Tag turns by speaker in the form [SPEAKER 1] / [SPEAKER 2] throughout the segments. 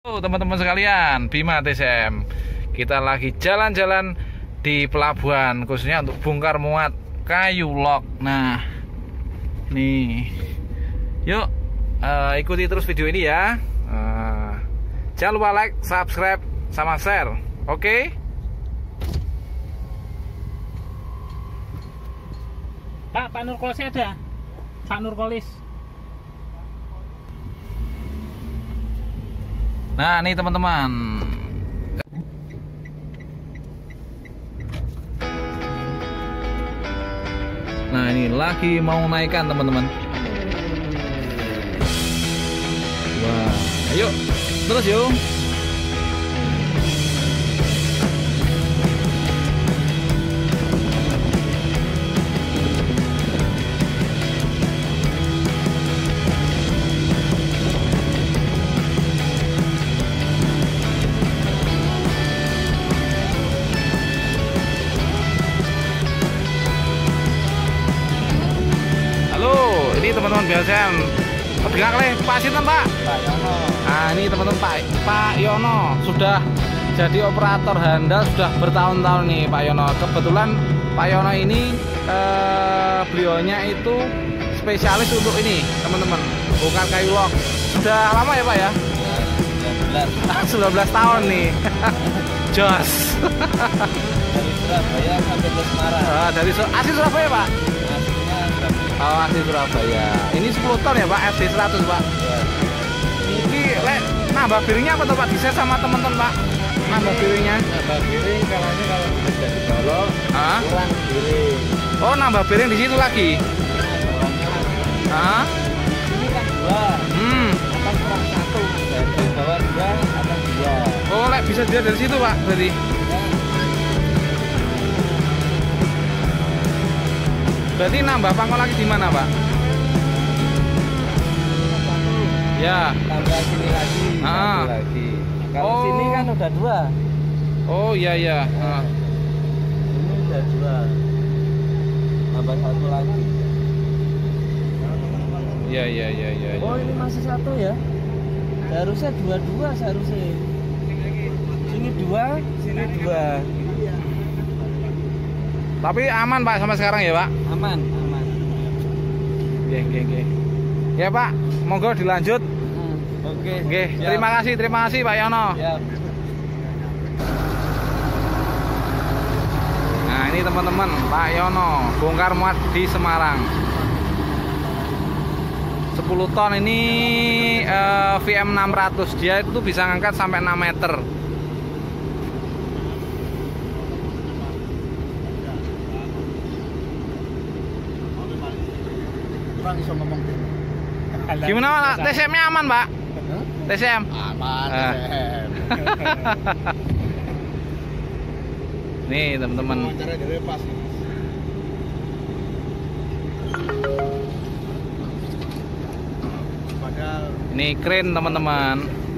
[SPEAKER 1] Halo teman-teman sekalian, Bima TCM. Kita lagi jalan-jalan di pelabuhan, khususnya untuk bongkar muat kayu log. Nah, nih, yuk ikuti terus video ini ya. Jangan lupa like, subscribe, sama share. Oke?
[SPEAKER 2] Pak Nurkolis ada? Pak Nurkolis.
[SPEAKER 1] Nah, nih teman-teman. Nah, ini lagi mau naikkan teman-teman. Wah, ayo terus yuk. Teman-teman BSM pegang leh Pak Sinten Pak?
[SPEAKER 2] Pak Yono.
[SPEAKER 1] Nah ini teman-teman Pak Yono sudah jadi operator handal sudah bertahun-tahun nih Pak Yono. Kebetulan Pak Yono ini beliaunya itu spesialis untuk ini teman-teman, bongkar kayu log. Sudah lama ya Pak ya? 19 tahun nih. Jos.
[SPEAKER 2] Dari Surabaya sampai ke Semarang.
[SPEAKER 1] Dari asli Surabaya Pak? Oh, asli Surabaya. Ini 10 ton ya Pak, FD 100 Pak?
[SPEAKER 2] Ya.
[SPEAKER 1] Ini nambah piringnya apa tuh Pak? Di-share sama teman-teman Pak? Nambah piringnya?
[SPEAKER 2] Nambah piring kalau udah dibolong, kurang piring.
[SPEAKER 1] Oh, nambah piring di situ lagi?
[SPEAKER 2] Nah, ini kan 2. Akan kurang 1. Dari bawah 2, akan 2.
[SPEAKER 1] Oh, bisa dilihat dari situ Pak berarti? Berarti nambah pangkal lagi di mana Pak? Ya.
[SPEAKER 2] Tambah sini lagi, satu lagi. Kalau sini kan udah 2.
[SPEAKER 1] Oh iya iya.
[SPEAKER 2] Ini udah 2. Tambah 1 lagi.
[SPEAKER 1] Iya iya iya iya.
[SPEAKER 2] Oh ini masih 1 ya? Seharusnya 2 seharusnya. Sini 2, sini 2.
[SPEAKER 1] Tapi aman Pak sampai sekarang ya Pak?
[SPEAKER 2] Aman.
[SPEAKER 1] Oke. Ya Pak, monggo dilanjut.
[SPEAKER 2] Oke.
[SPEAKER 1] Terima kasih Pak Yono.
[SPEAKER 2] Siap.
[SPEAKER 1] Nah ini teman-teman Pak Yono bongkar muat di Semarang. 10 ton ini VM 600, dia itu bisa ngangkat sampai 6 meter. Gimana Pak? TCM-nya aman Pak? TCM?
[SPEAKER 2] Aman.
[SPEAKER 1] Nih teman-teman. Ini keren teman-teman.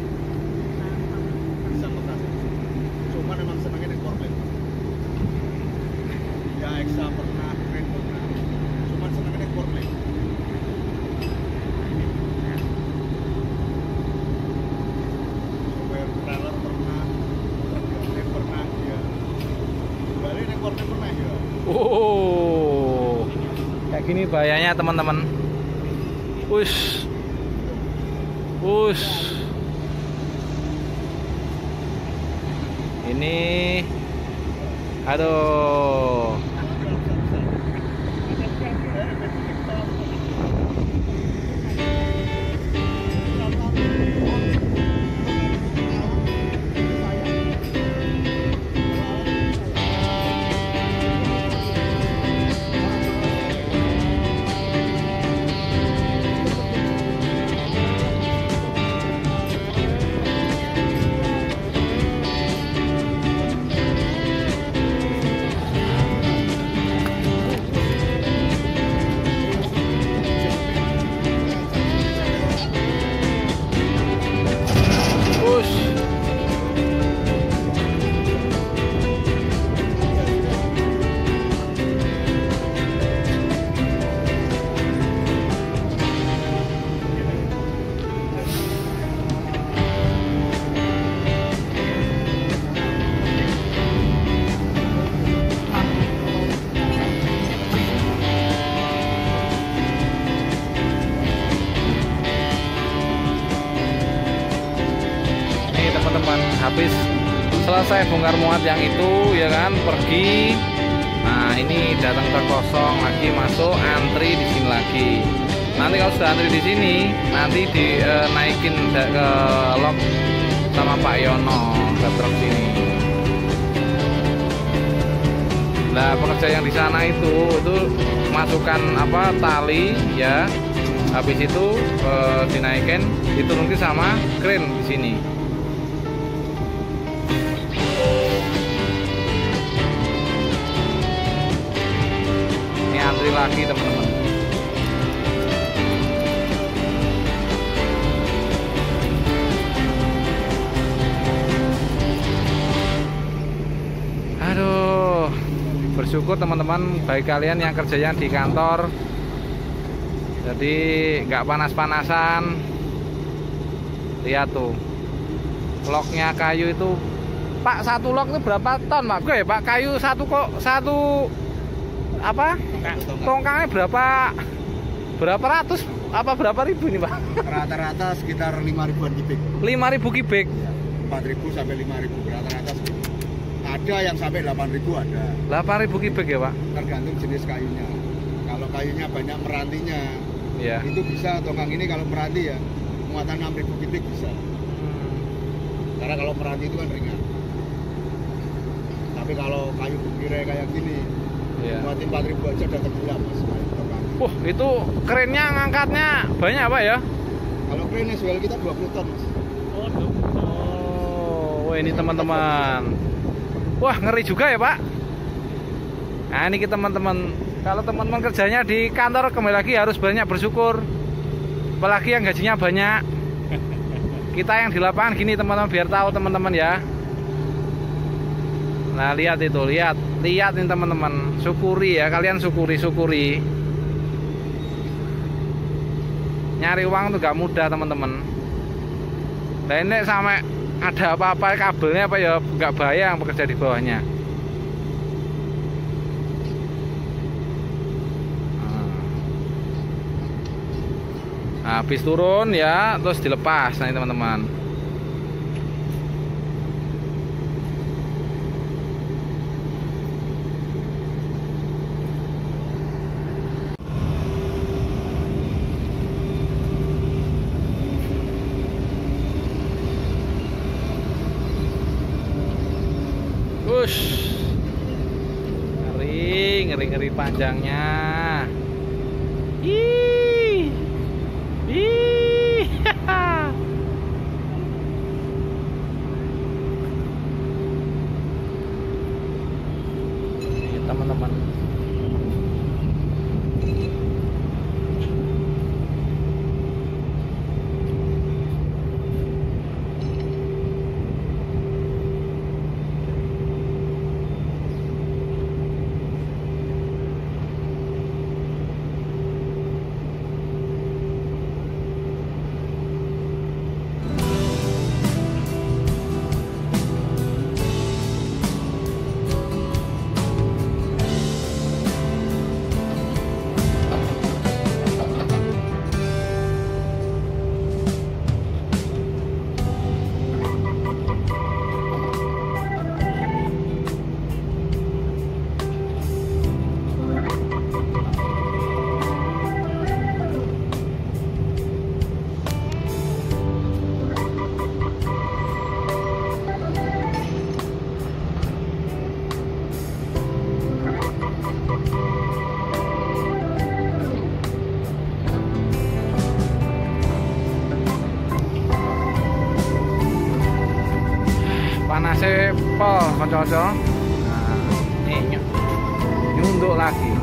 [SPEAKER 3] Cuman emang senangnya di korban. Ya Eksa pernah, keren pernah. Cuman senangnya di korban. Super trailer pernah, truk pernah ya. Balik di korban pernah ya.
[SPEAKER 1] Oh, kayak gini bahayanya teman-teman. Ush. Ini aduh. habis selesai bongkar muat yang itu ya kan, pergi. Nah ini datang truk kosong lagi, masuk antri di sini lagi. Nanti kalau sudah antri di sini, nanti dinaikin ke lok sama Pak Yono ke truk sini. Nah pekerja yang di sana itu masukkan apa tali ya, habis itu dinaikin, diturunkan sama kren di sini. Ini antri lagi teman-teman. Aduh, bersyukur teman-teman bagi kalian yang kerjanya di kantor, jadi nggak panas-panasan. Lihat tuh, loknya kayu itu, Pak, satu lok itu berapa ton Pak? Gue Pak, kayu satu apa? Tongkangnya berapa ratus apa berapa ribu ini Pak?
[SPEAKER 3] Rata-rata sekitar 5.000-an kubik.
[SPEAKER 1] 5.000 kubik.
[SPEAKER 3] 4.000 sampai 5.000 rata-rata. Ada yang sampai 8.000 ada. 8.000
[SPEAKER 1] kubik ya Pak?
[SPEAKER 3] Tergantung jenis kayunya. Kalau kayunya banyak merantinya,
[SPEAKER 1] ya.
[SPEAKER 3] Itu bisa tongkang ini kalau meranti ya muatan 6.000 kubik bisa. Karena kalau meranti itu kan ringan. Tapi kalau kayu bukire kayak gini, ya. Muatin 4.000 aja udah tenggelam Mas.
[SPEAKER 1] Itu kerennya ngangkatnya banyak Pak ya?
[SPEAKER 3] Kalau keren SWL kita 20 ton Mas.
[SPEAKER 1] Oh, ini teman-teman. Wah, ngeri juga ya Pak. Nah ini kita teman-teman, kalau teman-teman kerjanya di kantor kembali lagi harus banyak bersyukur. Apalagi yang gajinya banyak. Kita yang di lapangan gini teman-teman, biar tahu teman-teman ya. Nah lihat itu, lihat ini teman-teman, syukuri ya, kalian syukuri. Nyari uang tuh gak mudah teman-teman. Nah ini sampai ada apa-apa kabelnya apa ya nggak bahaya yang bekerja di bawahnya. Nah, habis turun ya terus dilepas nih teman-teman. Ngeri panjangnya. Ih. Ini teman-teman. Panasnya pol kanca-kanca. Nah, ini nyunduk lagi.